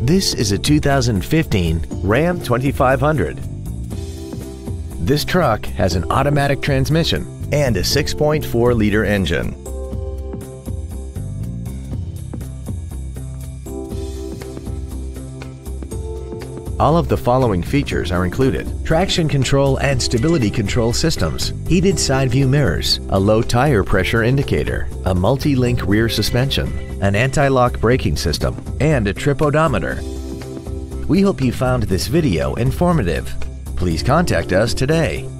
This is a 2015 Ram 2500. This truck has an automatic transmission and a 6.4-liter engine. All of the following features are included: traction control and stability control systems, heated side view mirrors, a low tire pressure indicator, a multi-link rear suspension, an anti-lock braking system, and a trip odometer. We hope you found this video informative. Please contact us today.